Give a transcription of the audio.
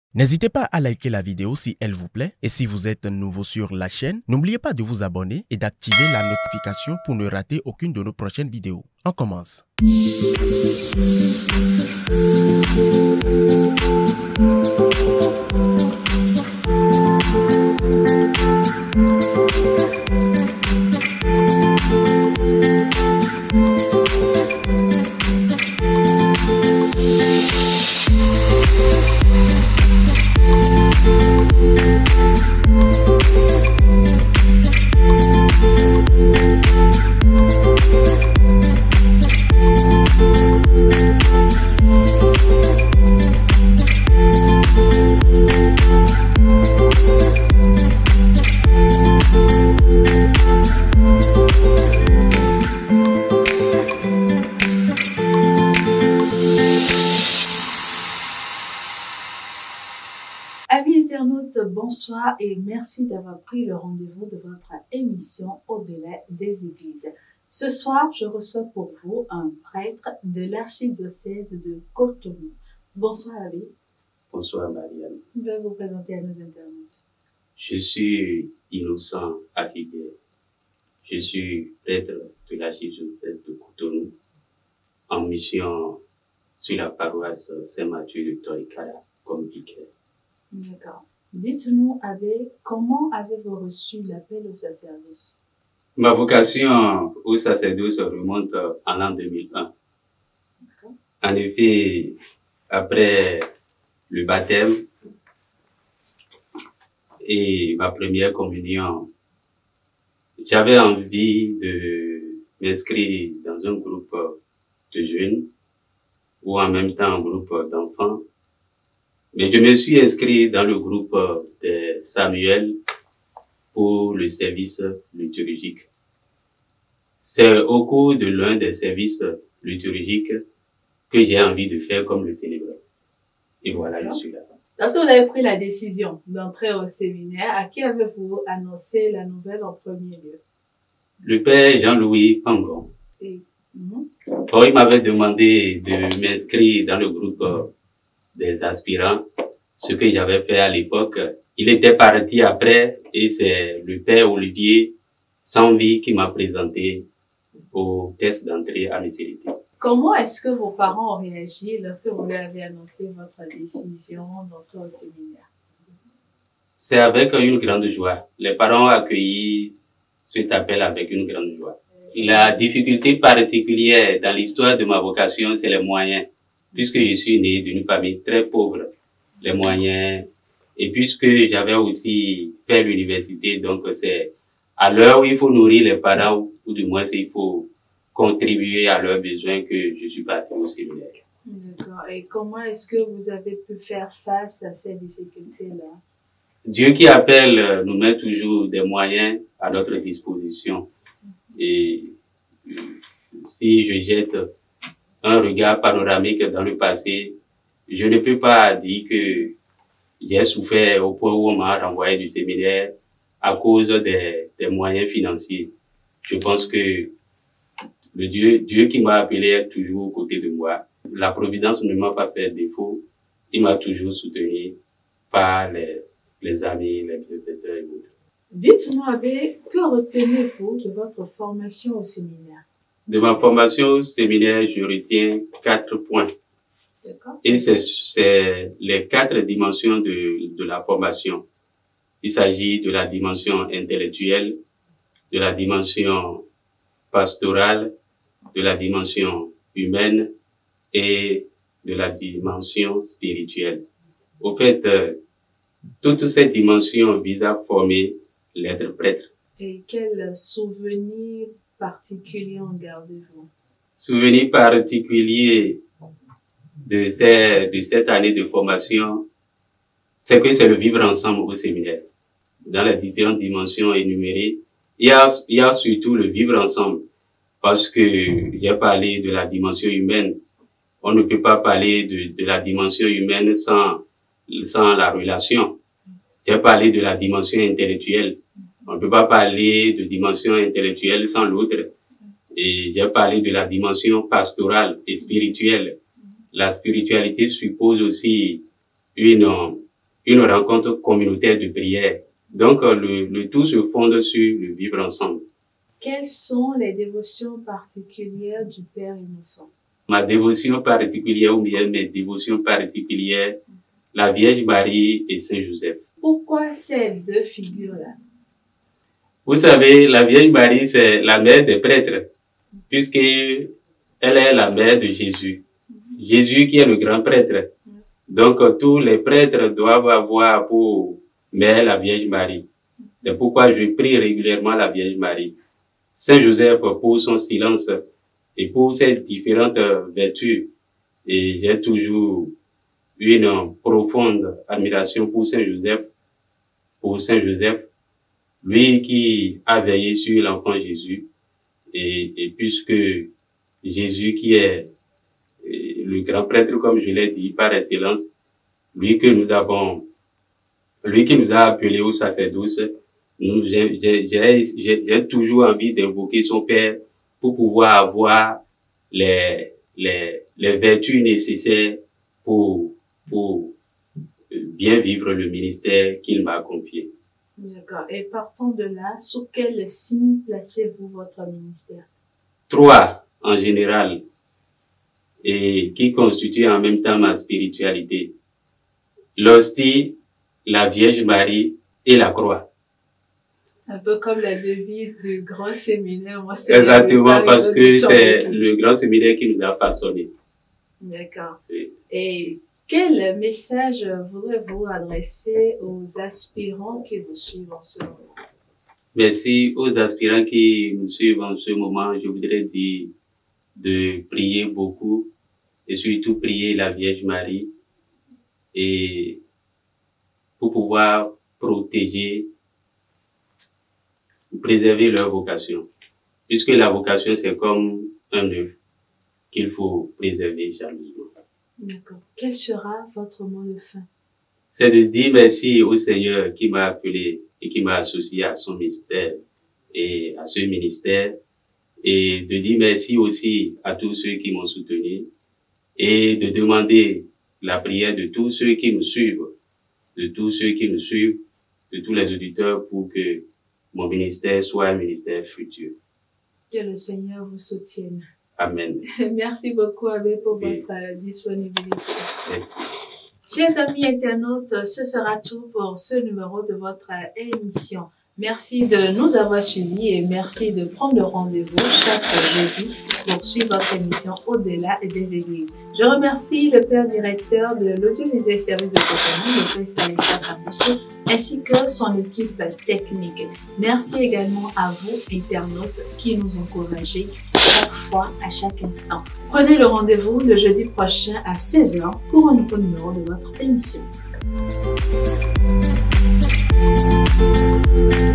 N'hésitez pas à liker la vidéo si elle vous plaît et si vous êtes nouveau sur la chaîne, n'oubliez pas de vous abonner et d'activer la notification pour ne rater aucune de nos prochaines vidéos. On commence. Amis internautes, bonsoir et merci d'avoir pris le rendez-vous de votre émission Au-delà des Églises. Ce soir, je reçois pour vous un prêtre de l'archidiocèse de Cotonou. Bonsoir Abbé. Bonsoir Marianne. Vous pouvez vous présenter à nos internautes. Je suis Innocent Akigé. Je suis prêtre de l'archidiocèse de Cotonou en mission sur la paroisse Saint-Mathieu de Torikara comme vicaire. D'accord. Dites-nous, Abbé, comment avez-vous reçu l'appel au sacerdoce? Ma vocation au sacerdoce remonte en l'an 2001. En effet, après le baptême et ma première communion, j'avais envie de m'inscrire dans un groupe de jeunes ou en même temps un groupe d'enfants. Mais je me suis inscrit dans le groupe de Samuel pour le service liturgique. C'est au cours de l'un des services liturgiques que j'ai envie de faire comme le célébrant. Et voilà, je suis là. Lorsque vous avez pris la décision d'entrer au séminaire, à qui avez-vous annoncé la nouvelle en premier lieu? Le père Jean-Louis Pangon. Et, Quand il m'avait demandé de m'inscrire dans le groupe des aspirants, ce que j'avais fait à l'époque, il était parti après et c'est le père Olivier Sanvi qui m'a présenté au test d'entrée à l'UCLT. Comment est-ce que vos parents ont réagi lorsque vous leur avez annoncé votre décision d'entrer au séminaire? C'est avec une grande joie. Les parents ont accueilli cet appel avec une grande joie. La difficulté particulière dans l'histoire de ma vocation, c'est les moyens. Puisque je suis né d'une famille très pauvre, les moyens, et puisque j'avais aussi fait l'université, donc c'est à l'heure où il faut nourrir les parents, ou du moins il faut contribuer à leurs besoins que je suis parti au séminaire. D'accord. Et comment est-ce que vous avez pu faire face à ces difficultés-là? Dieu qui appelle nous met toujours des moyens à notre disposition. Et si je jette un regard panoramique dans le passé, je ne peux pas dire que j'ai souffert au point où on m'a renvoyé du séminaire à cause des moyens financiers. Je pense que le Dieu qui m'a appelé est toujours aux côtés de moi. La providence ne m'a pas fait défaut. Il m'a toujours soutenu par les amis, les bienfaiteurs et autres. Dites-moi, Abbé, que retenez-vous de votre formation au séminaire? De ma formation au séminaire, je retiens 4 points. Et c'est les 4 dimensions de la formation. Il s'agit de la dimension intellectuelle, de la dimension pastorale, de la dimension humaine et de la dimension spirituelle. Au fait, toutes ces dimensions visent à former l'être prêtre. Et quel souvenir particulier en gardez-vous? Souvenir particulier de cette année de formation, c'est que c'est le vivre ensemble au séminaire. Dans les différentes dimensions énumérées, il y a surtout le vivre ensemble. Parce que j'ai parlé de la dimension humaine. On ne peut pas parler de la dimension humaine sans la relation. J'ai parlé de la dimension intellectuelle. On ne peut pas parler de dimension intellectuelle sans l'autre. Et j'ai parlé de la dimension pastorale et spirituelle. La spiritualité suppose aussi une une rencontre communautaire de prière. Donc, le tout se fonde sur le vivre ensemble. Quelles sont les dévotions particulières du Père Innocent? Ma dévotion particulière ou bien mes dévotions particulières, la Vierge Marie et Saint Joseph. Pourquoi ces deux figures-là? Vous savez, la Vierge Marie, c'est la mère des prêtres, puisque elle est la mère de Jésus. Jésus qui est le grand prêtre. Donc, tous les prêtres doivent avoir pour mère la Vierge Marie. C'est pourquoi je prie régulièrement la Vierge Marie. Saint Joseph pour son silence et pour ses différentes vertus. Et j'ai toujours une profonde admiration pour Saint Joseph, lui qui a veillé sur l'enfant Jésus. Et puisque Jésus qui est le grand prêtre, comme je l'ai dit, par excellence, lui qui nous a appelés au sacerdoce, j'ai toujours envie d'invoquer son Père pour pouvoir avoir les vertus nécessaires pour bien vivre le ministère qu'il m'a confié. D'accord. Et partant de là, sous quel signe placez-vous votre ministère? 3 en général, et qui constituent en même temps ma spiritualité. L'hostie, la Vierge Marie et la croix. Un peu comme la devise du grand séminaire. Exactement, parce que c'est le grand séminaire qui nous a façonnés. D'accord. Oui. Et quel message voudrez-vous adresser aux aspirants qui vous suivent en ce moment? Merci aux aspirants qui nous suivent en ce moment. Je voudrais dire de prier beaucoup et surtout prier la Vierge Marie et pour pouvoir protéger, préserver leur vocation. Puisque la vocation, c'est comme un œuf qu'il faut préserver jalousement. D'accord. Quel sera votre mot de fin? C'est de dire merci au Seigneur qui m'a appelé et qui m'a associé à son mystère et à ce ministère. Et de dire merci aussi à tous ceux qui m'ont soutenu et de demander la prière de tous ceux qui nous suivent, de tous les auditeurs pour que mon ministère soit un ministère fructueux. Que le Seigneur vous soutienne. Amen. Merci beaucoup, Abbé, pour votre disponibilité. Merci. Chers amis internautes, ce sera tout pour ce numéro de votre émission. Merci de nous avoir suivis et merci de prendre rendez-vous chaque jeudi pour suivre votre émission Au-delà des églises. Je remercie le père directeur de l'audiovisuel service de Cotonou, le père Stanislas Abousso, ainsi que son équipe technique. Merci également à vous, internautes, qui nous encouragez chaque fois, à chaque instant. Prenez le rendez-vous le jeudi prochain à 16h pour un nouveau numéro de votre émission.